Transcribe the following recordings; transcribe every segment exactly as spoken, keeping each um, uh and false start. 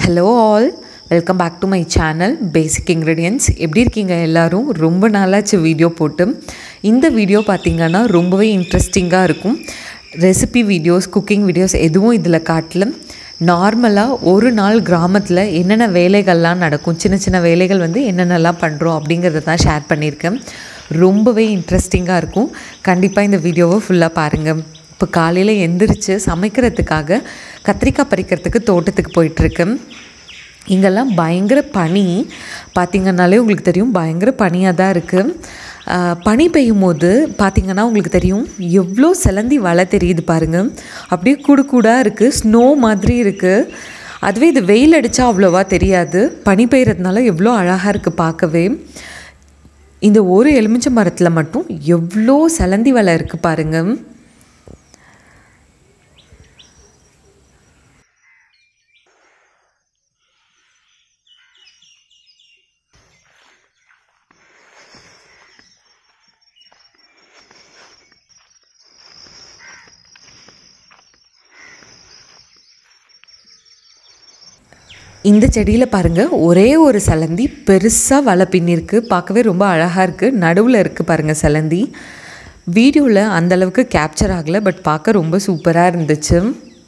Hello all, welcome back to my channel Basic Ingredients. எப்படி இருக்கீங்க எல்லாரும்? ரொம்ப நாளாச்சு வீடியோ போட்டு. இந்த வீடியோ பார்த்தீங்கன்னா ரொம்பவே இன்ட்ரெஸ்டிங்காக இருக்கும். ரெசிபி வீடியோஸ், குக்கிங் வீடியோஸ் எதுவும் இதில் காட்டல. நார்மலாக ஒரு நாள் கிராமத்தில் என்னென்ன வேலைகள்லாம் நடக்கும், சின்ன சின்ன வேலைகள் வந்து என்னென்னலாம் பண்ணுறோம் அப்படிங்கிறத தான் ஷேர் பண்ணியிருக்கேன். ரொம்பவே இன்ட்ரெஸ்டிங்காக இருக்கும். கண்டிப்பாக இந்த வீடியோவை ஃபுல்லாக பாருங்கள். இப்போ காலையில் எந்திரிச்சு சமைக்கிறதுக்காக கத்திரிக்காய் பறிக்கிறதுக்கு தோட்டத்துக்கு போயிட்டுருக்கேன். இங்கெல்லாம் பயங்கர பனி பார்த்திங்கனாலே உங்களுக்கு தெரியும், பயங்கர பனியாக தான் இருக்குது. பனி பெய்யும் போது பார்த்திங்கன்னா உங்களுக்கு தெரியும் எவ்வளோ சிலந்தி வலை தெரியுது பாருங்கள். அப்படியே கூடு கூடாக இருக்குது, ஸ்னோ மாதிரி இருக்குது. அதுவே இது வெயில் அடித்தா அவ்வளோவா தெரியாது, பனி பெய்கிறதுனால எவ்வளோ அழகாக இருக்குது பார்க்கவே. இந்த ஒரு எலுமிச்சை மரத்தில் மட்டும் எவ்வளோ சிலந்தி வலை இருக்குது பாருங்கள். இந்த செடியில் பாருங்கள், ஒரே ஒரு சிலந்தி பெருசாக வலை பின்னிருக்கு, பார்க்கவே ரொம்ப அழகாக இருக்குது. நடுவில் இருக்குது பாருங்கள் சிலந்தி. வீடியோவில் அந்தளவுக்கு கேப்சர் ஆகலை, பட் பார்க்க ரொம்ப சூப்பராக இருந்துச்சு.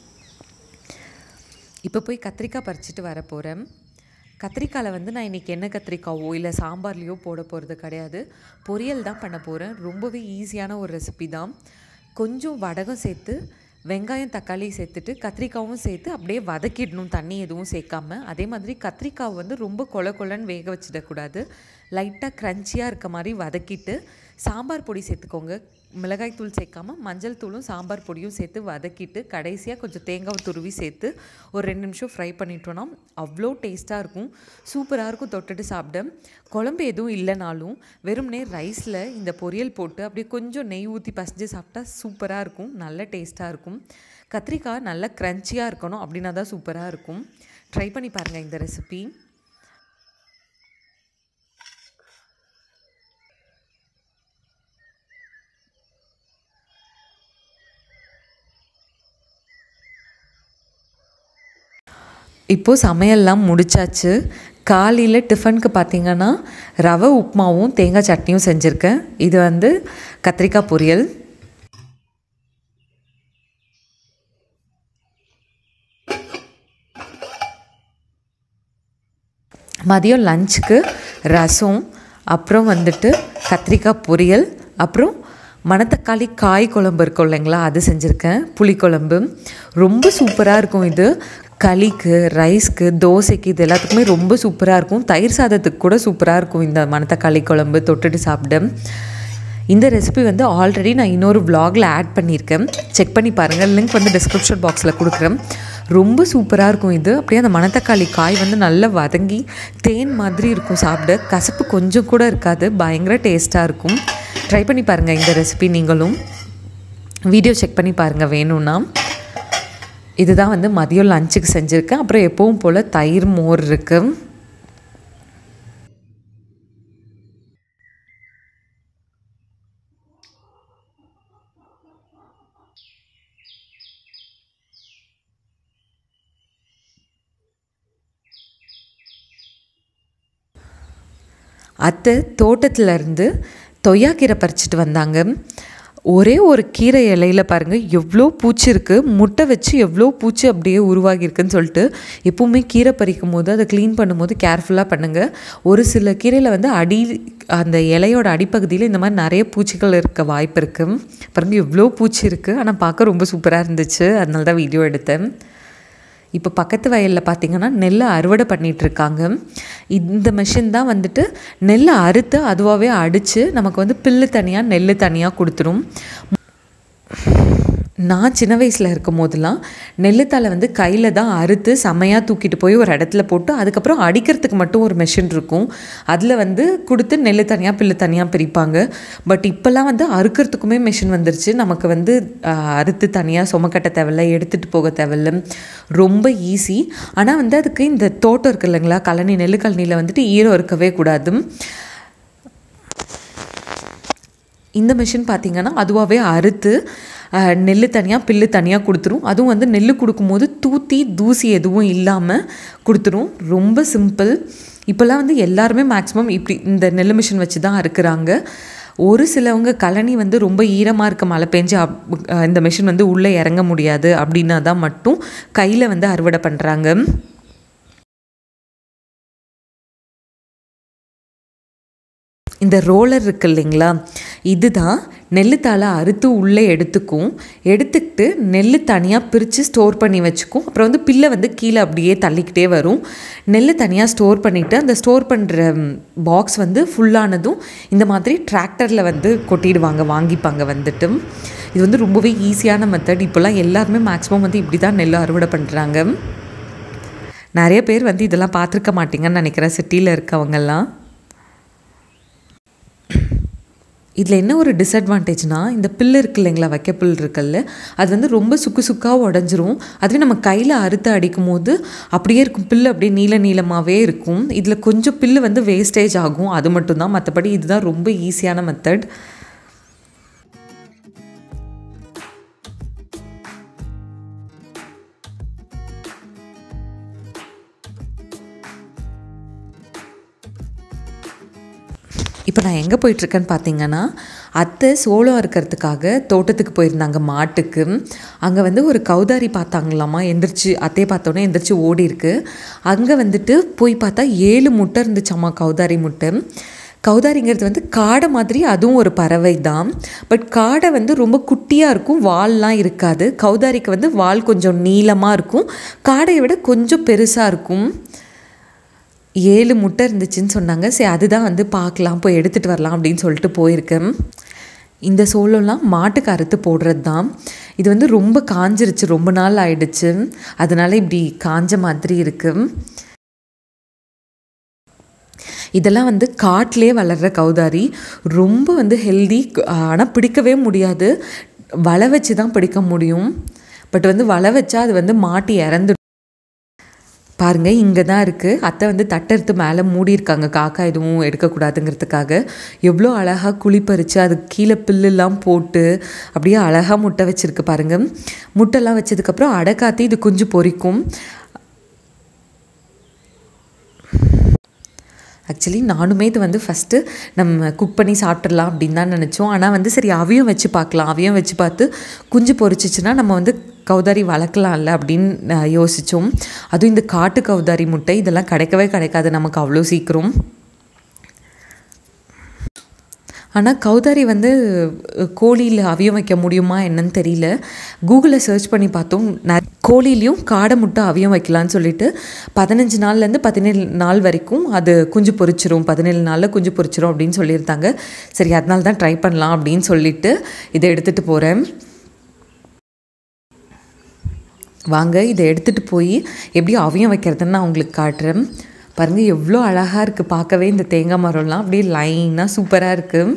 இப்போ போய் கத்திரிக்காய் பறிச்சிட்டு வர போகிறேன். கத்திரிக்காயில் வந்து நான் இன்றைக்கி எண்ணெய் கத்திரிக்காவோ இல்லை சாம்பார்லேயோ போட போகிறது கிடையாது, பொரியல் தான் பண்ண போகிறேன். ரொம்பவே ஈஸியான ஒரு ரெசிபி தான். கொஞ்சம் வடகம் சேர்த்து வெங்காயம் தக்காளி சேர்த்துட்டு கத்திரிக்காவும் சேர்த்து அப்படியே வதக்கிடணும், தண்ணி எதுவும் சேர்க்காம. அதே மாதிரி கத்திரிக்காய் வந்து ரொம்ப கொல கொலன்னு வேக வச்சிடக்கூடாது, லைட்டாக க்ரன்ச்சியாக இருக்க மாதிரி வதக்கிட்டு சாம்பார் பொடி சேர்த்துக்கோங்க. மிளகாய் தூள் சேர்க்காமல் மஞ்சள் தூளும் சாம்பார் பொடியும் சேர்த்து வதக்கிட்டு கடைசியாக கொஞ்சம் தேங்காய் துருவி சேர்த்து ஒரு ரெண்டு நிமிஷம் ஃப்ரை பண்ணிட்டோன்னா அவ்வளோ டேஸ்ட்டாக இருக்கும், சூப்பராக இருக்கும் தொட்டுட்டு சாப்பிட. குழம்பு எதுவும் இல்லைனாலும் வெறும்னே ரைஸில் இந்த பொரியல் போட்டு அப்படியே கொஞ்சம் நெய் ஊற்றி பசைஞ்சு சாப்பிட்டா சூப்பராக இருக்கும், நல்ல டேஸ்ட்டாக இருக்கும். கத்திரிக்காய் நல்லா க்ரன்ச்சியாக இருக்கணும், அப்படின்னா தான் சூப்பராக இருக்கும். ட்ரை பண்ணி பாருங்கள் இந்த ரெசிபி. இப்போது சமையல்லாம் முடிச்சாச்சு. காலையில் டிஃபனுக்கு பார்த்திங்கன்னா ரவை உப்புமாவும் தேங்காய் சட்னியும் செஞ்சுருக்கேன். இது வந்து கத்திரிக்காய் பொரியல். மதியம் லஞ்சுக்கு ரசம், அப்புறம் வந்துட்டு கத்திரிக்காய் பொரியல், அப்புறம் மணத்தக்காளி காய் குழம்பு இருக்கும் இல்லைங்களா, அது செஞ்சுருக்கேன். புளிக்குழம்பு ரொம்ப சூப்பராக இருக்கும். இது களிக்கு, ரைஸ்க்கு, தோசைக்கு, இது எல்லாத்துக்குமே ரொம்ப சூப்பராக இருக்கும். தயிர் சாதத்துக்கு கூட சூப்பராக இருக்கும் இந்த மணத்தக்காளி குழம்பு தொட்டுட்டு சாப்பிட. இந்த ரெசிபி வந்து ஆல்ரெடி நான் இன்னொரு விலாகில் ஆட் பண்ணியிருக்கேன், செக் பண்ணி பாருங்கள். லிங்க் வந்து டிஸ்கிரிப்ஷன் பாக்ஸில் கொடுக்குறேன். ரொம்ப சூப்பராக இருக்கும் இது. அப்படியே அந்த மணத்தக்காளி காய் வந்து நல்லா வதங்கி தேன் மாதிரி இருக்கும், சாப்பிட கசப்பு கொஞ்சம் கூட இருக்காது, பயங்கர டேஸ்ட்டாக இருக்கும். ட்ரை பண்ணி பாருங்கள் இந்த ரெசிபி நீங்களும். வீடியோ செக் பண்ணி பாருங்கள் வேணும்னா. இதுதான் வந்து மதியம் லஞ்சுக்கு செஞ்சுருக்கேன். அப்புறம் எப்பவும் போல் தயிர் மோர் இருக்குது. அத்தை தோட்டத்திலேருந்து தொய்யாக்கீரை பறிச்சிட்டு வந்தாங்க. ஒரே ஒரு கீரை இலையில் பாருங்கள் எவ்வளோ பூச்சி இருக்குது, முட்டை வச்சு எவ்வளோ பூச்சி அப்படியே உருவாகியிருக்குன்னு சொல்லிட்டு. எப்போவுமே கீரை பறிக்கும் போது அதை க்ளீன் பண்ணும்போது கேர்ஃபுல்லாக பண்ணுங்கள். ஒரு சில கீரையில் வந்து அடி அந்த இலையோட அடிப்பகுதியில் இந்த மாதிரி நிறைய பூச்சிகள் இருக்க வாய்ப்பு இருக்குது. பாருங்கள் எவ்வளோ பூச்சி இருக்குது, ஆனால் பார்க்க ரொம்ப சூப்பராக இருந்துச்சு, அதனால தான் வீடியோ எடுத்தேன். இப்போ பக்கத்து வயலில் பார்த்திங்கன்னா நெல்லை அறுவடை பண்ணிகிட்ருக்காங்க. இந்த மிஷின் தான் வந்துட்டு நெல்லை அறுத்து அதுவாகவே அடித்து நமக்கு வந்து பில்லு தனியாக நெல் தனியாக கொடுத்துரும். நான் சின்ன வயசில் இருக்கும் போதெல்லாம் நெல்லுத்தாளை வந்து கையில் தான் அறுத்து செம்மையாக தூக்கிட்டு போய் ஒரு இடத்துல போட்டு அதுக்கப்புறம் அடிக்கிறதுக்கு மட்டும் ஒரு மெஷின் இருக்கும், அதில் வந்து கொடுத்து நெல் தனியாக பில்லு தனியாக பிரிப்பாங்க. பட் இப்போல்லாம் வந்து அறுக்கிறதுக்குமே மெஷின் வந்துருச்சு. நமக்கு வந்து அறுத்து தனியாக சுமக்கட்ட தேவையில்ல, எடுத்துகிட்டு போக தேவையில்ல, ரொம்ப ஈஸி. ஆனால் வந்து அதுக்கு இந்த தோட்டம் இருக்குது இல்லைங்களா, கழனி, நெல் கழனியில் வந்துட்டு ஈரம் இருக்கவே கூடாது. இந்த மிஷின் பார்த்திங்கன்னா அதுவாகவே அறுத்து நெல் தனியாக பில்லு தனியாக கொடுத்துரும். அதுவும் வந்து நெல் கொடுக்கும்போது தூத்தி தூசி எதுவும் இல்லாமல் கொடுத்துரும். ரொம்ப சிம்பிள். இப்போல்லாம் வந்து எல்லாருமே மேக்ஸிமம் இப்படி இந்த நெல் மிஷின் வச்சு தான் அறுக்கிறாங்க. ஒரு சிலவங்க கழனி வந்து ரொம்ப ஈரமாக இருக்க மழை பெஞ்சு அப் இந்த மிஷின் வந்து உள்ளே இறங்க முடியாது அப்படின்னா தான் மட்டும் கையில் வந்து அறுவடை பண்ணுறாங்க. இந்த ரோலர் இருக்குது இல்லைங்களா, இதுதான் நெல்லுத்தாளை அறுத்து உள்ளே எடுத்துக்கும். எடுத்துக்கிட்டு நெல் தனியாக பிரித்து ஸ்டோர் பண்ணி வச்சுக்கும். அப்புறம் வந்து பில்லை வந்து கீழே அப்படியே தள்ளிக்கிட்டே வரும். நெல் தனியாக ஸ்டோர் பண்ணிவிட்டு அந்த ஸ்டோர் பண்ணுற பாக்ஸ் வந்து ஃபுல்லானதும் இந்த மாதிரி டிராக்டரில் வந்து கொட்டிடுவாங்க, வாங்கிப்பாங்க வந்துட்டு. இது வந்து ரொம்பவே ஈஸியான மெத்தட். இப்போல்லாம் எல்லாருமே மேக்ஸிமம் வந்து இப்படி தான் நெல் அறுவடை பண்ணுறாங்க. நிறைய பேர் வந்து இதெல்லாம் பார்த்துருக்க மாட்டீங்கன்னு நினைக்கிறேன் சிட்டியில் இருக்கவங்கெல்லாம். இதில் என்ன ஒரு டிஸ்அட்வான்டேஜ்னால், இந்த பில்லு இருக்குது இல்லைங்களா, வைக்க புல் இருக்குல்ல, அது வந்து ரொம்ப சுக்கு சுக்காக உடஞ்சிரும். அதுவே நம்ம கையில் அறுத்து அடிக்கும் போது அப்படியே இருக்கும், பில்லு அப்படியே நீள நீளமாகவே இருக்கும். இதில் கொஞ்சம் பில்லு வந்து வேஸ்டேஜ் ஆகும், அது மட்டும்தான். மற்றபடி இதுதான் ரொம்ப ஈஸியான மெத்தட். இப்போ நான் எங்கே போயிட்டுருக்கேன்னு பார்த்தீங்கன்னா, அத்தை சோளம் அறுக்கிறதுக்காக தோட்டத்துக்கு போயிருந்தாங்க மாட்டுக்கு. அங்கே வந்து ஒரு கௌதாரி பார்த்தாங்களாமா. எந்திரிச்சு அத்தையை பார்த்தோன்னே எந்திரிச்சு ஓடி இருக்கு. அங்கே வந்துட்டு போய் பார்த்தா ஏழு முட்டை இருந்துச்சாம்மா, கௌதாரி முட்டை. கௌதாரிங்கிறது வந்து காடை மாதிரி, அதுவும் ஒரு பறவை தான். பட் காடை வந்து ரொம்ப குட்டியாக இருக்கும், வால்லாம் இருக்காது. கௌதாரிக்கு வந்து வால் கொஞ்சம் நீளமாக இருக்கும், காடையை விட கொஞ்சம் பெருசாக இருக்கும். ஏழு முட்டை இருந்துச்சுன்னு சொன்னாங்க. சரி, அதுதான் வந்து பார்க்கலாம், போய் எடுத்துகிட்டு வரலாம் அப்படின்னு சொல்லிட்டு போயிருக்கேன். இந்த சோளம்லாம் மாட்டுக்கு அறுத்து போடுறது தான். இது வந்து ரொம்ப காஞ்சிருச்சு, ரொம்ப நாள் ஆயிடுச்சு, அதனால இப்படி காஞ்ச மாதிரி இருக்குது. இதெல்லாம் வந்து காட்டிலே வளர்கிற கௌதாரி, ரொம்ப வந்து ஹெல்தி. ஆனால் பிடிக்கவே முடியாது, வலை வச்சு தான் பிடிக்க முடியும். பட் வந்து வலை வச்சா அது வந்து மாட்டி இறந்து. பாருங்கள், இங்கே தான் இருக்குது. அத்தை வந்து தட்டெடுத்து மேலே மூடியிருக்காங்க, காக்கா எதுவும் எடுக்கக்கூடாதுங்கிறதுக்காக. எவ்வளோ அழகாக குழி பறித்து அதுக்கு கீழே பில்லுலாம் போட்டு அப்படியே அழகாக முட்டை வச்சுருக்கு பாருங்கள். முட்டைலாம் வச்சதுக்கப்புறம் அடை காத்தி இது குஞ்சு பொரிக்கும். ஆக்சுவலி நானுமே இது வந்து ஃபஸ்ட்டு நம்ம குக் பண்ணி சாப்பிட்றலாம் அப்படின்னு தான் நினச்சோம். ஆனால் வந்து சரி அவையும் வச்சு பார்க்கலாம், அவையும் வச்சு பார்த்து குஞ்சு பொரிச்சிச்சுன்னா நம்ம வந்து கௌதாரி வளர்க்கலாம்ல அப்படின்னு யோசித்தோம். அதுவும் இந்த காட்டு கௌதாரி முட்டை இதெல்லாம் கிடைக்கவே கிடைக்காது நமக்கு அவ்வளோ சீக்கிரம். ஆனால் கௌதாரி வந்து கோழியில் அவியம் வைக்க முடியுமா என்னன்னு தெரியல. கூகுளில் சர்ச் பண்ணி பார்த்தோம், கோழிலையும் காடை முட்டை அவியம் வைக்கலான்னு சொல்லிட்டு பதினஞ்சு நாள்லேருந்து பதினேழு நாள் வரைக்கும் அது குஞ்சு பொரிச்சிரும், பதினேழு நாளில் குஞ்சு பொரிச்சிரும் அப்படின்னு சொல்லியிருந்தாங்க. சரி, அதனால தான் ட்ரை பண்ணலாம் அப்படின்னு சொல்லிட்டு இதை எடுத்துகிட்டு போகிறேன். வாங்க, இதை எடுத்துகிட்டு போய் எப்படி அவியம் வைக்கிறதுன்னு நான் உங்களுக்கு காட்டுறேன். பாருங்கள், எவ்வளோ அழகாக இருக்குது பார்க்கவே. இந்த தேங்காய் மரம்லாம் அப்படியே லைனாக சூப்பராக இருக்குது.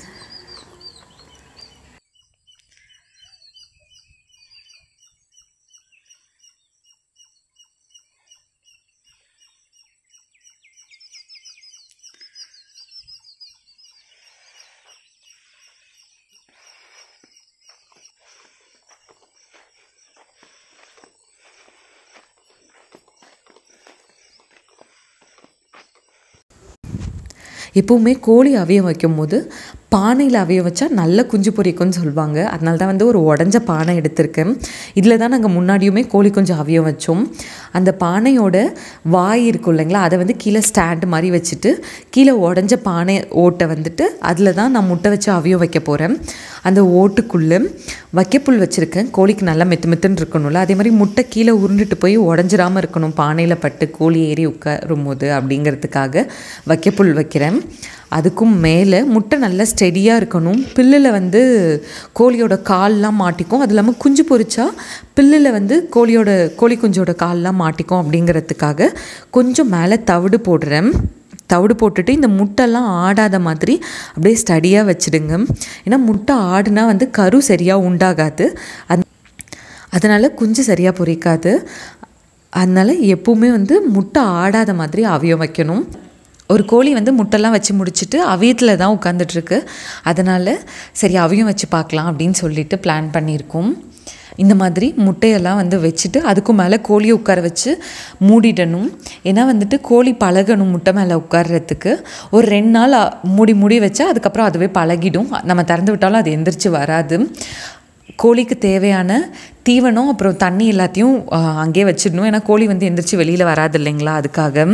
எப்போவுமே கோழி அவியம் வைக்கும் போது பானையில் அவிய வச்சா நல்ல குஞ்சு பொரிக்கும்னு சொல்லுவாங்க. அதனால தான் வந்து ஒரு உடஞ்ச பானை எடுத்திருக்கேன். இதில் தான் நாங்கள் முன்னாடியுமே கோழி குஞ்சு அவியம் வச்சோம். அந்த பானையோட வாய் இருக்கும் இல்லைங்களா, அதை வந்து கீழே ஸ்டாண்டு மாதிரி வச்சுட்டு கீழே உடஞ்ச பானை ஓட்டை வந்துட்டு அதில் தான் நான் முட்டை வச்சு அவியம் வைக்க போகிறேன். அந்த ஓட்டுக்குள்ளே வைக்கப்புல் வச்சுருக்கேன், கோழிக்கு நல்லா மெத்து மெத்துன்னு இருக்கணும்ல. அதே மாதிரி முட்டை கீழே உருண்டுட்டு போய் உடஞ்சிராமல் இருக்கணும் பானையில் பட்டு கோழி ஏறி உட்காரும் போது, அப்படிங்கிறதுக்காக வைக்கப்புல் வைக்கிறேன். அதுக்கும் மேலே முட்டை நல்லா ஸ்டெடியாக இருக்கணும். பில்லில் வந்து கோழியோட கால்லாம் மாட்டிக்கும். அது இல்லாமல் குஞ்சு பொரிச்சா பில்லில் வந்து கோழியோட கோழி குஞ்சோட கால்லாம் மாட்டிக்கும். அப்படிங்கிறதுக்காக கொஞ்சம் மேலே தவிடு போடுறேன். தவிடு போட்டுட்டு இந்த முட்டைலாம் ஆடாத மாதிரி அப்படியே ஸ்டடியாக வச்சுடுங்க. ஏன்னா முட்டை ஆடுனா வந்து கரு சரியாக உண்டாகாது, அந் அதனால் குஞ்சு சரியாக பொரிக்காது. அதனால் எப்போவுமே வந்து முட்டை ஆடாத மாதிரி அவியம் வைக்கணும். ஒரு கோழி வந்து முட்டைலாம் வச்சு முடிச்சுட்டு அவியத்தில் தான் உட்காந்துட்ருக்கு. அதனால் சரி அவியம் வச்சு பார்க்கலாம் அப்படின்னு சொல்லிட்டு பிளான் பண்ணியிருக்கோம். இந்த மாதிரி முட்டையெல்லாம் வந்து வச்சுட்டு அதுக்கும் மேலே கோழியை உட்கார வச்சு மூடிடணும். ஏன்னா வந்துட்டு கோழி பழகணும் முட்டை மேலே உட்கார்றதுக்கு. ஒரு ரெண்டு நாள் மூடி மூடி வச்சா அதுக்கப்புறம் அதுவே பழகிடும். நம்ம திறந்து விட்டாலும் அது எந்திரிச்சு வராது. கோழிக்கு தேவையான தீவனம் அப்புறம் தண்ணி எல்லாத்தையும் அங்கேயே வச்சிடணும். ஏன்னா கோழி வந்து எந்திரிச்சு வெளியில் வராது இல்லைங்களா, அதுக்காக.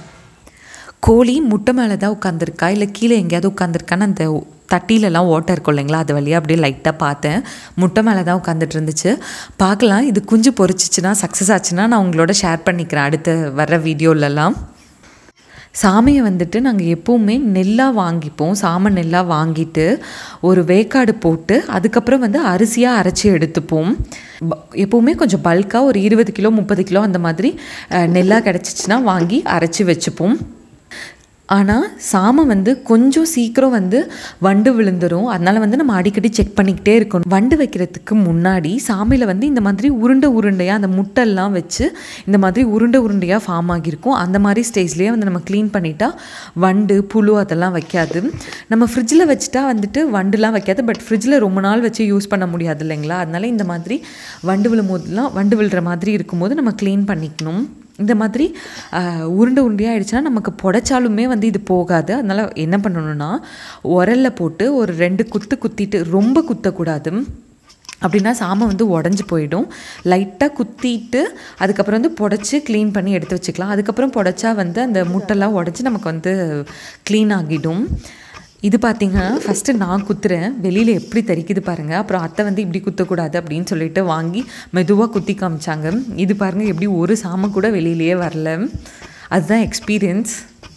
கோழி முட்டை மேலே தான் உட்காந்துருக்கா இல்லை கீழே எங்கேயாவது உட்காந்துருக்கான்னு அந்த தட்டிலெலாம் ஓட்டை இருக்கும் இல்லைங்களா, அது வழியாக அப்படியே லைட்டாக பார்த்தேன். முட்டை மேலே தான் உட்காந்துட்டு இருந்துச்சு. பார்க்கலாம், இது குஞ்சு பொரிச்சிச்சுன்னா சக்ஸஸ் ஆச்சுன்னா நான் உங்களோட ஷேர் பண்ணிக்கிறேன் அடுத்த வர்ற வீடியோலலாம். சாமையை வந்துட்டு நாங்கள் எப்போவுமே நெல்லாக வாங்கிப்போம். சாமை நெல்லாக வாங்கிட்டு ஒரு வேக்காடு போட்டு அதுக்கப்புறம் வந்து அரிசியாக அரைச்சி எடுத்துப்போம். எப்போவுமே கொஞ்சம் பல்காக ஒரு இருபது கிலோ முப்பது கிலோ அந்த மாதிரி நெல்லாக கிடச்சிச்சின்னா வாங்கி அரைச்சி வச்சுப்போம். ஆனால் சாமை வந்து கொஞ்சம் சீக்கிரம் வந்து வண்டு விழுந்துடும். அதனால் வந்து நம்ம அடிக்கடி செக் பண்ணிக்கிட்டே இருக்கணும். வண்டு வைக்கிறதுக்கு முன்னாடி சாமையில் வந்து இந்த மாதிரி உருண்டை உருண்டையாக அந்த முட்டைலாம் வச்சு இந்த மாதிரி உருண்டை உருண்டையாக ஃபார்ம் ஆகியிருக்கும். அந்த மாதிரி ஸ்டேஜ்லேயே வந்து நம்ம க்ளீன் பண்ணிட்டா வண்டு புழு அதெல்லாம் வைக்காது. நம்ம ஃப்ரிட்ஜில் வச்சுட்டா வந்துட்டு வண்டுலாம் வைக்காது. பட் ஃப்ரிட்ஜில் ரொம்ப நாள் வச்சு யூஸ் பண்ண முடியாது இல்லைங்களா, அதனால் இந்த மாதிரி வண்டு விழும் போதெல்லாம் வண்டு விழுற மாதிரி இருக்கும்போது நம்ம க்ளீன் பண்ணிக்கணும். இந்த மாதிரி உருண்டை உருண்டையாக ஆகிடுச்சுன்னா நமக்கு புடைச்சாலுமே வந்து இது போகாது. அதனால் என்ன பண்ணணுன்னா உரலில் போட்டு ஒரு ரெண்டு குத்து குத்திட்டு, ரொம்ப குத்தக்கூடாது, அப்படின்னா சாமை வந்து உடஞ்சி போயிடும். லைட்டாக குத்திட்டு அதுக்கப்புறம் வந்து புடைச்சி க்ளீன் பண்ணி எடுத்து வச்சுக்கலாம். அதுக்கப்புறம் புடைச்சா வந்து அந்த முட்டைலாம் உடச்சி நமக்கு வந்து க்ளீன் ஆகிடும். இது பார்த்திங்கன்னா ஃபஸ்ட்டு நான் குத்துறேன், வெளியில் எப்படி தெரிக்குது பாருங்கள். அப்புறம் அத்தை வந்து இப்படி குத்தக்கூடாது அப்படின்னு சொல்லிட்டு வாங்கி மெதுவாக குத்தி காமிச்சாங்க. இது பாருங்கள் எப்படி ஒரு சாமை கூட வெளியிலேயே வரல. அதுதான் எக்ஸ்பீரியன்ஸ்.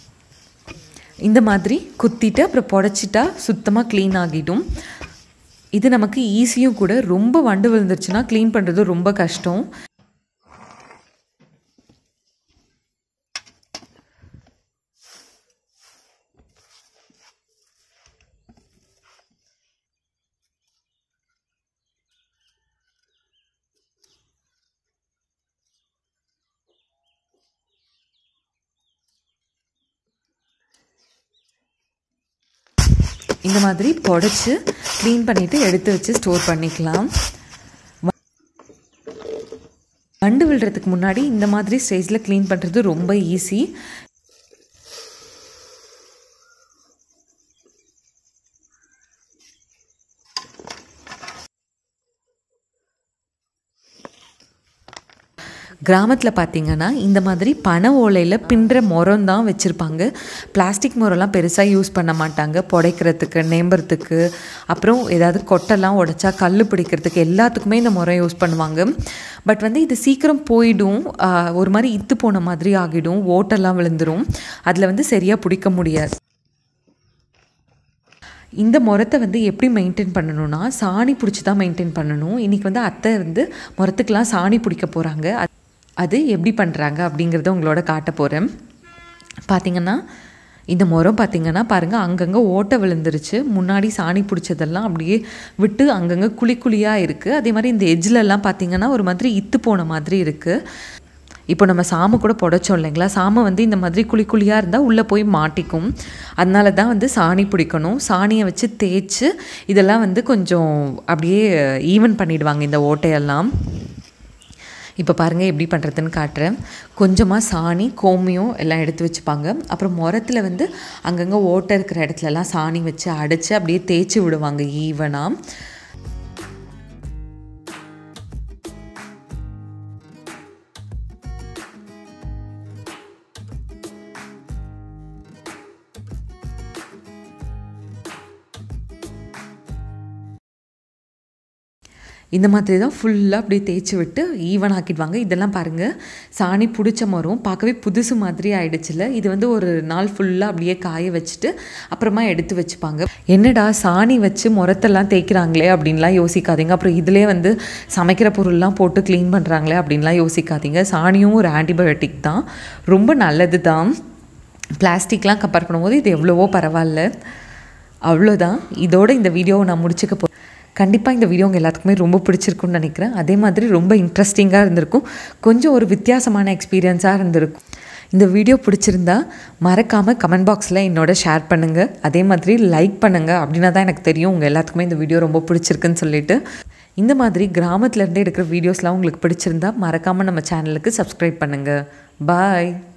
இந்த மாதிரி குத்திட்டு அப்புறம் புடைச்சிட்டா சுத்தமாக க்ளீன் ஆகிடும். இது நமக்கு ஈஸியும் கூட. ரொம்ப வண்டு விழுந்துருச்சுன்னா க்ளீன் பண்ணுறது ரொம்ப கஷ்டம். இந்த மாதிரி புடைச்சி க்ளீன் பண்ணிவிட்டு எடுத்து வச்சு ஸ்டோர் பண்ணிக்கலாம். வண்டு விழுறதுக்கு முன்னாடி இந்த மாதிரி ஸ்டேஜில் க்ளீன் பண்ணுறது ரொம்ப ஈஸி. கிராமத்தில் பார்த்திங்கன்னா இந்த மாதிரி பனை ஓலையில் பின்னுற முறம் தான் வச்சுருப்பாங்க. பிளாஸ்டிக் முறம்லாம் பெருசாக யூஸ் பண்ண மாட்டாங்க. புடைக்கிறதுக்கு, நேம்புறதுக்கு, அப்புறம் ஏதாவது கொட்டைலாம் உடைச்சா கல் பிடிக்கிறதுக்கு எல்லாத்துக்குமே இந்த முறம் யூஸ் பண்ணுவாங்க. பட் வந்து இது சீக்கிரம் போயிடும், ஒரு மாதிரி இத்து போன மாதிரி ஆகிடும், ஓட்டெல்லாம் விழுந்துடும். அதில் வந்து சரியாக பிடிக்க முடியாது. இந்த முறத்தை வந்து எப்படி மெயின்டைன் பண்ணணும்னா சாணி பிடிச்சி தான் மெயின்டைன் பண்ணணும். இன்றைக்கி வந்து அத்தை வந்து முறத்துக்கெலாம் சாணி பிடிக்க போகிறாங்க. அது எப்படி பண்ணுறாங்க அப்படிங்கிறத உங்களோட காட்ட போகிறேன். பார்த்திங்கன்னா இந்த முறம் பார்த்திங்கன்னா பாருங்கள், அங்கங்கே ஓட்டை விழுந்துருச்சு. முன்னாடி சாணி பிடிச்சதெல்லாம் அப்படியே விட்டு அங்கங்கே குழி குழியாக இருக்குது. அதே மாதிரி இந்த எஜ்ஜிலெல்லாம் பார்த்திங்கன்னா ஒரு மாதிரி இத்து போன மாதிரி இருக்குது. இப்போ நம்ம சாமை கூட புடைச்சோம் இல்லைங்களா, சாமை வந்து இந்த மாதிரி குழி குழியாக இருந்தால் உள்ளே போய் மாட்டிக்கும். அதனால தான் வந்து சாணி பிடிக்கணும். சாணியை வச்சு தேய்ச்சி இதெல்லாம் வந்து கொஞ்சம் அப்படியே ஈவன் பண்ணிவிடுவாங்க இந்த ஓட்டையெல்லாம். இப்போ பாருங்கள் எப்படி பண்ணுறதுன்னு காட்டுறேன். கொஞ்சமாக சாணி கோமியம் எல்லாம் எடுத்து வச்சுப்பாங்க. அப்புறம் முறத்தில் வந்து அங்கங்கே ஓட்டை இருக்கிற இடத்துலலாம் சாணி வச்சு அடைச்சி அப்படியே தேய்ச்சி விடுவாங்க ஈவனாக. இந்த மாதிரி தான் ஃபுல்லாக அப்படியே தேய்ச்சி விட்டு ஈவன் ஆக்கிடுவாங்க. இதெல்லாம் பாருங்கள் சாணி பிடிச்ச மரம் பார்க்கவே புதுசு மாதிரி ஆகிடுச்சில்ல. இது வந்து ஒரு நாள் ஃபுல்லாக அப்படியே காய வச்சுட்டு அப்புறமா எடுத்து வச்சுப்பாங்க. என்னடா சாணி வச்சு முறத்தெல்லாம் தேய்க்கிறாங்களே அப்படின்லாம் யோசிக்காதீங்க. அப்புறம் இதிலே வந்து சமைக்கிற பொருள்லாம் போட்டு க்ளீன் பண்ணுறாங்களே அப்படின்லாம் யோசிக்காதீங்க. சாணியும் ஒரு ஆன்டிபயோட்டிக் தான், ரொம்ப நல்லது தான். பிளாஸ்டிக்லாம் கம்பேர் பண்ணும்போது இது எவ்வளவோ பரவாயில்ல. அவ்வளோதான், இதோட இந்த வீடியோவை நான் முடிச்சுக்க போ கண்டிப்பாக இந்த வீடியோ உங்கள் எல்லாத்துக்குமே ரொம்ப பிடிச்சிருக்குன்னு நினைக்கிறேன். அதே மாதிரி ரொம்ப இன்ட்ரெஸ்டிங்காக இருந்திருக்கும், கொஞ்சம் ஒரு வித்தியாசமான எக்ஸ்பீரியன்ஸாக இருந்திருக்கும். இந்த வீடியோ பிடிச்சிருந்தா மறக்காமல் கமெண்ட் பாக்ஸில் என்னோட ஷேர் பண்ணுங்கள், அதே மாதிரி லைக் பண்ணுங்கள். அப்படின்னா தான் எனக்கு தெரியும் உங்கள் எல்லாத்துக்குமே இந்த வீடியோ ரொம்ப பிடிச்சிருக்குன்னு சொல்லிட்டு. இந்த மாதிரி கிராமத்துலேருந்து எடுக்கிற வீடியோஸ்லாம் உங்களுக்கு பிடிச்சிருந்தா மறக்காமல் நம்ம சேனலுக்கு சப்ஸ்கிரைப் பண்ணுங்கள். பாய்.